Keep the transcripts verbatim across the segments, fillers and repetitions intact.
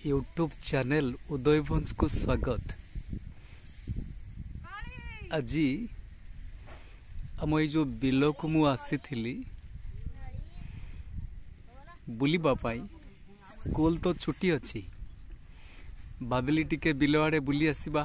YouTube channel उदयवंश को स्वागत। आज आम जो बिल को मु आसी बुलिबा पाई, स्कूल तो छुट्टी अच्छी, भाविली टिके बिल आड़े बुली आसीबा।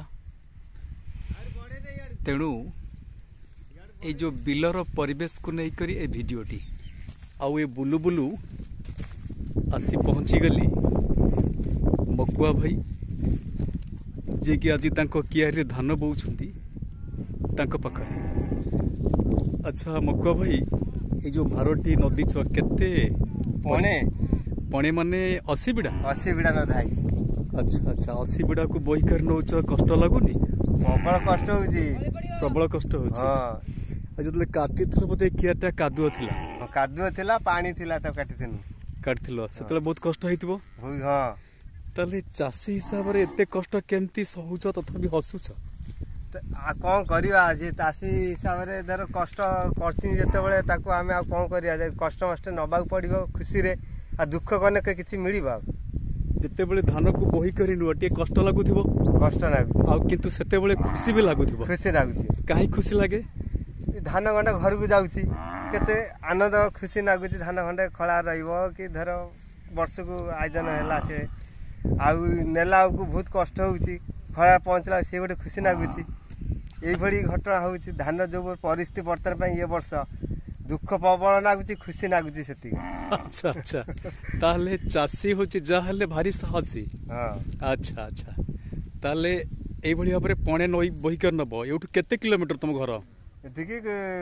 तेणु ये जो बिलर परिवेश को नहीं करी ए भिडियोटी आउ ए बुलु बुलु आसी पहुँची गली मकुआ भाई जे कि आज तांको कियारी धान बोउछंती तांको पाखरे। अच्छा मकुआ भाई, ये जो भारती नदी छ केते पणे पणे माने अस्सी बिड़ा अस्सी बिड़ा न धाई। अच्छा अच्छा, अस्सी बिड़ा को बोही कर नौच कष्ट लागुनी? प्रबल कष्ट होउची, प्रबल कष्ट होउची। हां, आज जतले काटी थलो बोते कियाटा कादुआ थिला। कादुआ थिला, पानी थिला त काटी थिनु काटथिलो सेतले बहुत कष्ट हेतिबो। हां, ताले चासी हिसाब रे एते कष्ट केमती सहुच तथापि हसुछ? आ कौन करिया आज चासी हिसाब रे धर कष्ट करछि जते बेले ताको आमे आ कोन करिया जे कष्ट मष्ट नबा पड़िबो खुशी रे आ दुख कने के किछि मिलिबा। जते बेले धान को बोही करी नुटी कष्ट लागुथिबो, कष्ट लागुछि आ किंतु सेते बेले खुशी भी लागुथिबो। खुशी लागुछि। काहे खुशी लागे? धान गंडा घर को जाउछि केते आनंद खुशी लागुछि। धान गंडा खळा रहइबो कि धर वर्ष को आयोजन हैला से आउ नेला को बहुत कष्ट होउछि, खळा पहुंचला से गोटे खुशी लागुछि। एई भली घटना होउछि। धान जो परिस्थिति वर्तन पई ये वर्ष दुख प्रबल लागुछि, खुशी लागुछि सेति। अच्छा अच्छा, ताले चासी होछि जा हले भारी साहसी। हां, अच्छा अच्छा, ताले एई भली भाबरे पणे नई बही कर नबो। एउठु केते किलोमीटर तुम घर? एठिके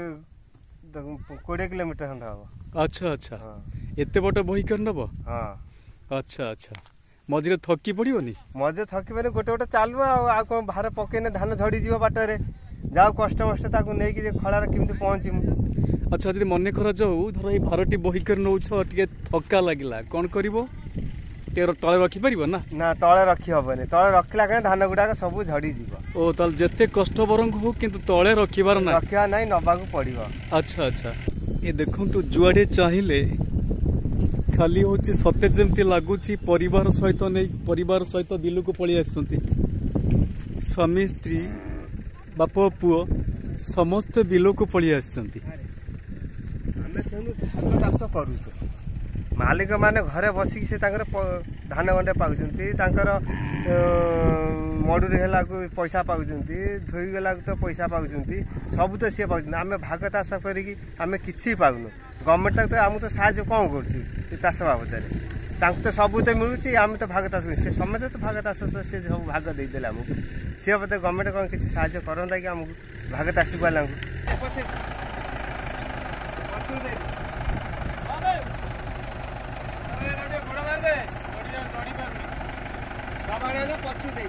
बीस किलोमीटर हंडा हो। अच्छा अच्छा, एते बट बही कर नबो? हां, अच्छा अच्छा। मझे थकी पड़ोनी? मझे थकी मैंने गोटे गोटे चलू आ कौन बाहर पकईने धान झड़ी जीव बाटर जाओ कष्ट मष्ट नहीं खलार केमती पहुँचमु। अच्छा, जब मन कर जाऊ धर ये भारती बहिकर नौ टे थका लगिला कौन कर तले रखिपर ना? ना तले रखी हेनी, तले रखला कहीं धान गुड़ाक सब झड़ी जीव। ओ ताल जेते कष्ट बरंग हो किंतु तले रखिबार ना, रखा ना नबाक पड़ो। अच्छा अच्छा, ये देखु जुआड़े चाहिए खाली हूँ सते जमती लगुच परिवार सहित नहीं परिवार सहित बिल को पलि आसती। स्वामी स्त्री बाप पुओ समस्ते बिल को पलि आसती। चाष करूँ मालिक माने घरे बसिक से धान गंडे पाकर मड़ूरी है पैसा पाँच धोईगला तो पैसा पाँच सब तो सी पाँच। आम भाग चाष करें कि पाऊनु, गवर्नमेंट तक तो आम तो साहय कौन करस बाबद तो सब तो मिलूँ। आम तो भाग चाष से समझे तो भाग चाष से सब भाग देदेले आमको सी बोलते गवर्नमेंट कौन किसी साहय करता कि आमको भाग चाषी वाला पक्षी दे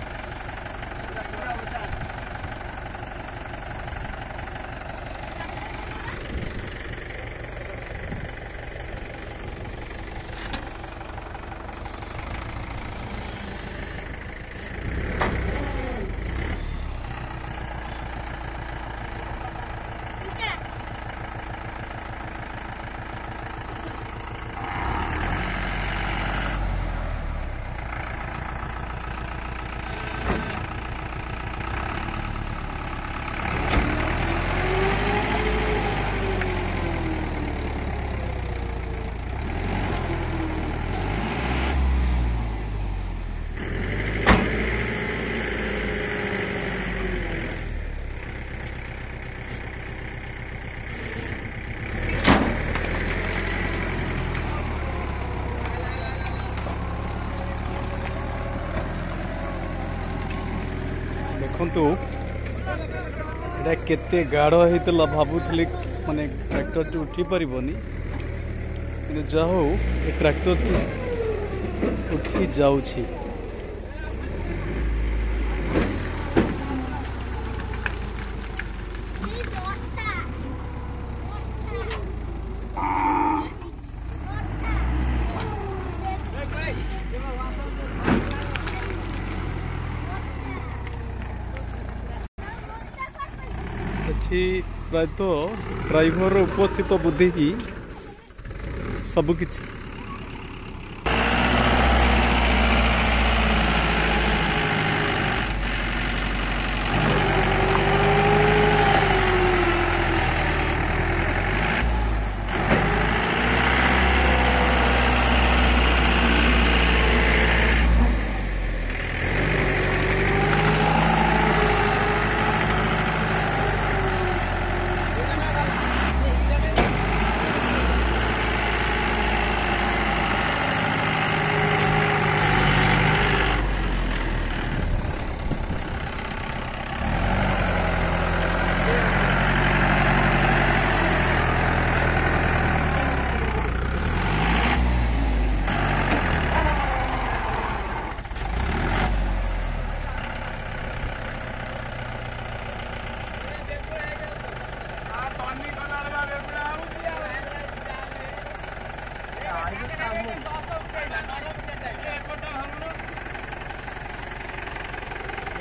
देखु केते गाढ़ होता भावुली माने ट्रैक्टर टी उठी पारबनी, जा हो ट्रैक्टर टी उठी जाउछि। प्राय तो ड्राइवर उपस्थित बुद्धि ही सबकि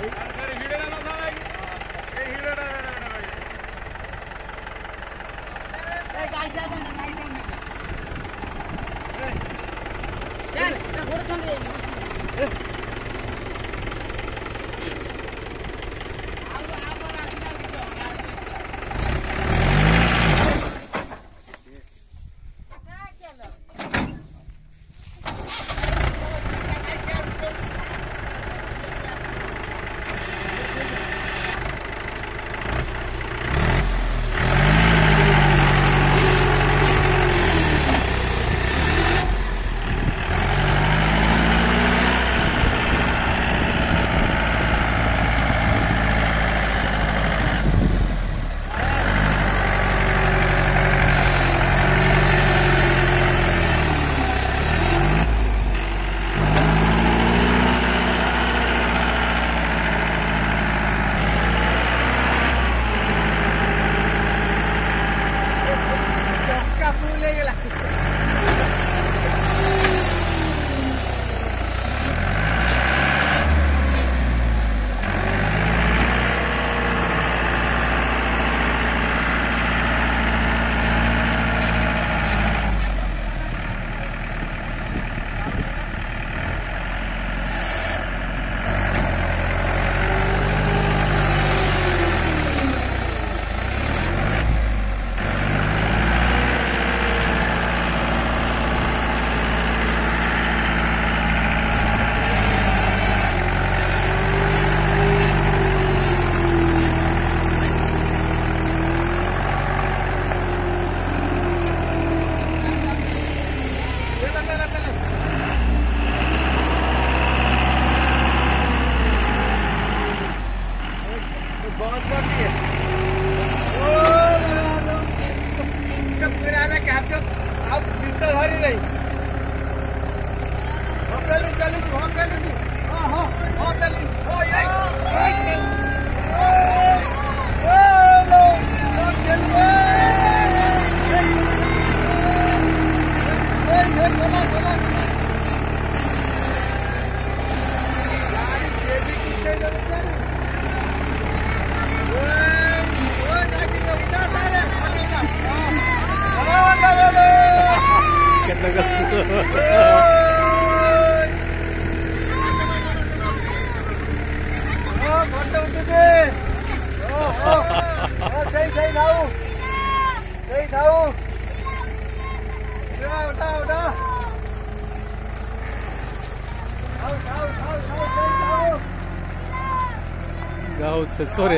गाँव से सोरे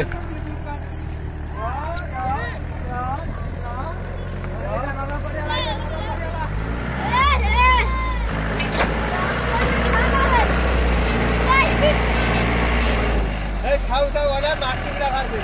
खाऊ खाऊ वाला माटी लगा दे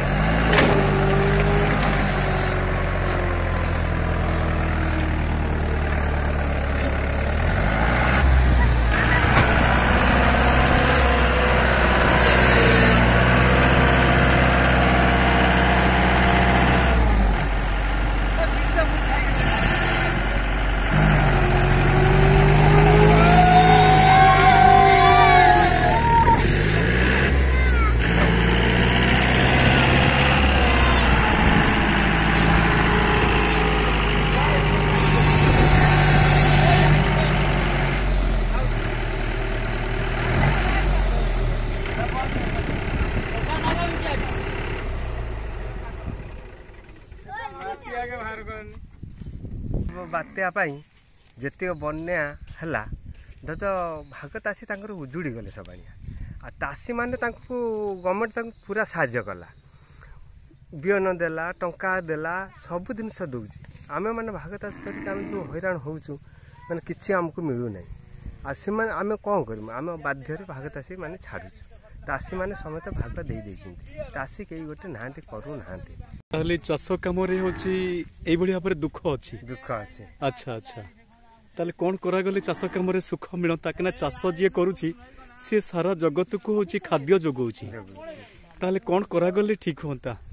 बात्या जितक बन्या है दत भाग तासी उजुड़ी गले सब आ तासी मैंने गवर्नमेंट पूरा साहाय्य कला बिहन देला टंका देला सब जिन दौर आम मैंने भाग तासी कर जो हैरान होचु मैंने किसी आमको मिलूना आम आम कौन करूँ आम बाध्य भाग तासी मैंने छाड़ुचु तासी मैंने समेत भाग दे तासी कई गोटे ना करू ना चाष कम भाव दुख अच्छी दुख अच्छे अच्छा अच्छा ताले कौन करा गले चाष कम सुख मिलता कि चाष जी करुच्ची सी सारा जगत को हूँ खाद्य जोगाऊँ ताले कौन करा गले ठीक होता।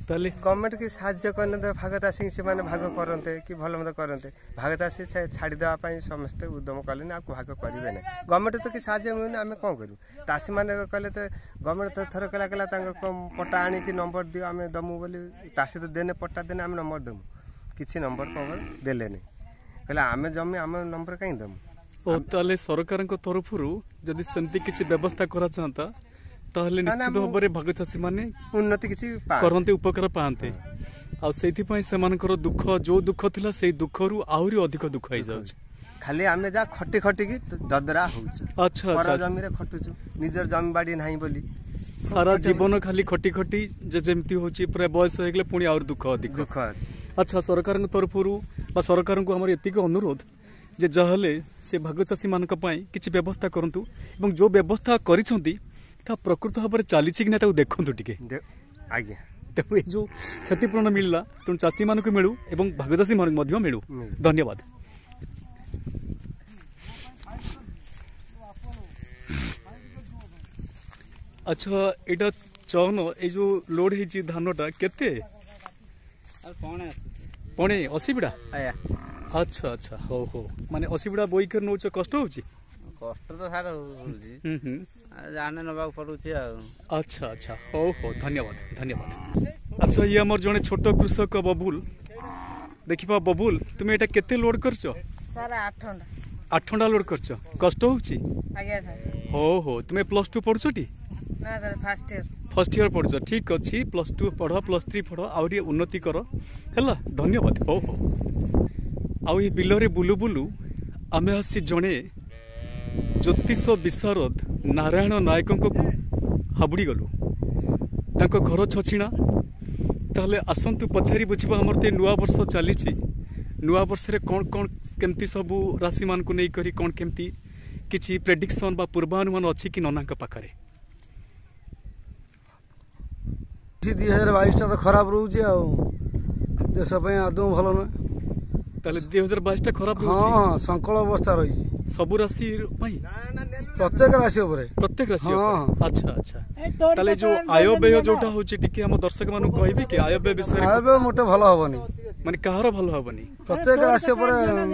ताले गवर्नमेंट की साहाଯ୍य करने भाग चाषी से माने भाग करते कि भल मत करते भाग चाषी छाड़ी देवाई समस्ते उद्यम कले भाग करेंगे ना गवर्नमेंट तो कि साहाଯ୍य मिलूनी आम कौन करूँ चाषी मैंने कहले तो गवर्नमेंट तो थर कहला कहला पट्टा आनी नंबर दियो आम दमु बोली चाषी तो देने पट्टा देने आम नंबर दमु किसी नंबर कौन देलेनी कहले आम जमी आम नंबर कहीं दमु ओ ताले सरकार तरफ जदि सेमती किसी व्यवस्था करा चाहता ताहले निश्चित भाव में भाग चाषी माने उन्नति किसी करते उपकार पाते आ सेथिपई सेमानकर दुख जो दुख थिला से दुख रु आहुरी अधिक दुख हो जाउछ खाली आमे जा खटी खटी की ददरा होउछ अच्छा अच्छा जमी रे खटुछु निजर जमी बाड़ी नाही बोली सारा जीवन खाली खटी खटी जे जेमती होची पूरा बयस हो गले पुनी और दुख अधिक दुख अच्छा सरकार तरफ बा सरकार को हमर एतिक अनुरोध जे जहले से भाग चाषी मानक पई किछि व्यवस्था करंतु एवं जो व्यवस्था करिसंती ता प्रकृत भाव में चली कि ना देखु टे आज्ञा तेणु ये जो क्षतिपूरण मिलला तेणु चाषी मान मिलू एवं भाग चाषी मान मिलू धन्यवाद। अच्छा एटा चौन ये जो लोड है धानटा केते पणे अशी बिड़ा अच्छा अच्छा हो हो माने अशी बिड़ा बोई कर नौच कष्ट होची कष्ट तो सारा होची जाने नबाक पड़ुछि आ अच्छा अच्छा हो हो धन्यवाद धन्यवाद। अच्छा ये हमर जने छोट कृषक बबुल देखिबा बबुल तुम एटा केते लोड करछो सर आठ घंटा आठ घंटा लोड करछो कष्ट होची आज्ञा सर हो हो तुम प्लस टू पढ़छोटी ना sir first year first year पढ़छ ठीक अछि प्लस टू पढ़ प्लस थ्री पढ़ आउरी उन्नति कर हैला धन्यवाद हो हो। आउ ये बिलरे बुलु बुलु आमे आसी जने ज्योतिष विशारद नारायण नायक को हाबुड़ी गलु तांको घर छछिणा ताहले आसंतु पछारी बुझिबा हमर ते नुआ वर्ष चली नुआ वर्ष रे कोन कोन केमती सबु राशि मान को नै करी कोन केमती किछि प्रेडिक्शन बा पूर्वानुमान अछि कि ननाक पाखरे दो हज़ार बाईस टा तो खराब रहउछि आ देश पे आदौ भलो न ताले दो हज़ार बाईस टा खराब रहउछि हां संकल अवस्था रही सबु राशि पई प्रत्येक राशि ऊपर प्रत्येक राशि ऊपर अच्छा अच्छा ताले जो आय व्यय जोटा होछि टिके हम दर्शक मानु कहबी कि आय व्यय विषय आय व्यय मोटे भलो हबनी माने कहारो भलो हबनी प्रत्येक राशि ऊपर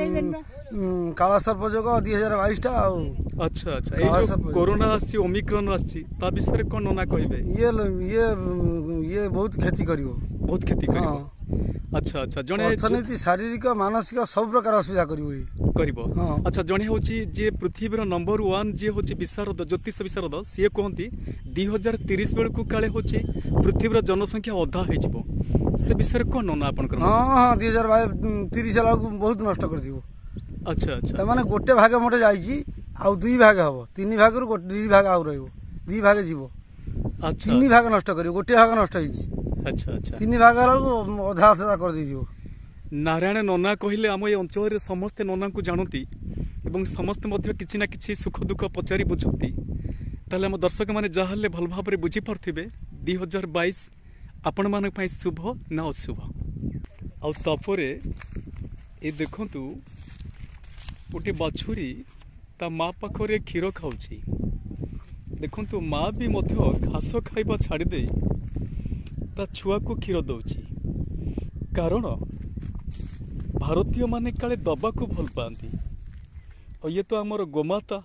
काला सर्प जोग दो हज़ार बाईस टा आ अच्छा अच्छा ए जो कोरोना आछि ओमिक्रॉन आछि ता विषय कोन ना कहबे ये ये ये बहुत खेती करिवो बहुत खेती करिवो अच्छा अच्छा जने अर्थनीति शारीरिक मानसिक सब प्रकार असुविधा करिवो करिवो अच्छा जने होची जे पृथ्वीर नंबर वन जे होची विशारद ज्योतिष विशारद से कहती दो हज़ार तीस बेल को काले होची पृथ्वीर जनसंख्या अधा हो जिवो से विषय कोन ना आपन कर हां हां दो हज़ार तीस वाला को बहुत नष्ट कर दिवो अच्छा अच्छा त माने गोटे भाग मोटे जाईची आ दुई भाग हबो तीन भाग रु दुई भाग आउ रहइबो दुई भाग जीवो अच्छा तीन भाग नष्ट करियो गोटे भाग नष्ट होईची अच्छा अच्छा तीन भाग वाला अधा अधा कर दियो नारायण नना कहले आम ये अंचल रे समस्त नना को जानती एवं समस्त मध्य किछि ना किछि सुख दुख पचारि बुझती ताले हम दर्शक माने जाहले भल भाव रे बुझी परथिबे दो हज़ार बाईस आपण मान पई शुभ ना अशुभ आ तपरे ए देखंतु गोटे बाछुरी ता माँ पाखरे क्षीर खाऊची देखंतु माँ भी मध्य घास खाइबा छाड़ी दे ता छुआ को क्षीर दउची कारण भारतीय माने काले दबा को भल पाती और ये तो आमर गोमाता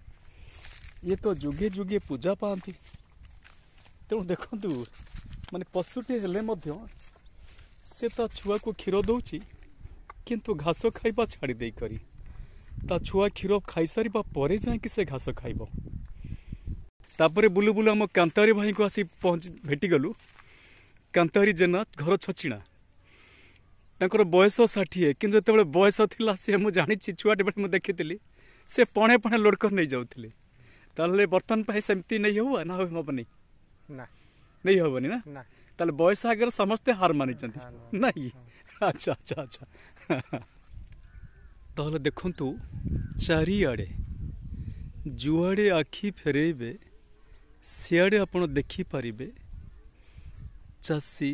ये तो जुगे जुगे पूजा पाती तेणु देखंतु माने पशुटे हेले मध्य से ता छुआ को क्षीर दउची किंतु घास खाइबा छाड़ी दे करी ता छुआ क्षीर खाई सारिबा परे जाके से घास खाइबो तापरे बुलु बुलु आम कांतारी भाई को आसी पहुंच भेटी गलु कांतारी जेना घर छछिणा तांकर बयस षाठिए किंतु जेतेबेले बयस थिला से मु जानि छि छुआटे बेले मु देखितिली से पणे पणे लोड कर नै जाउथिले ताले बर्तन पाए सेमती नै हो ना हो हबनी ना नै हबनी ना ना ताले बयस आगर समस्त हार मानि चंती नहीं अच्छा अच्छा अच्छा ताले देखंतु चारिआडे जुआडे आखि फेरेबे सियाडे आपण देखि पारिबे चाषी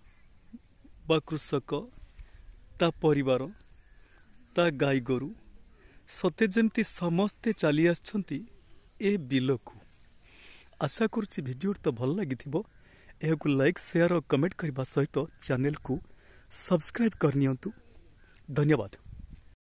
बा कृषक ता परिवार ता गाई गोरु सते जेमती समस्ते चली आछंती ए बिल को आशा करुछि भिडियो तो भल लागिथिबो यह लाइक शेयर और कमेंट करने सहित चैनल को सब्सक्राइब करनियंतु। धन्यवाद।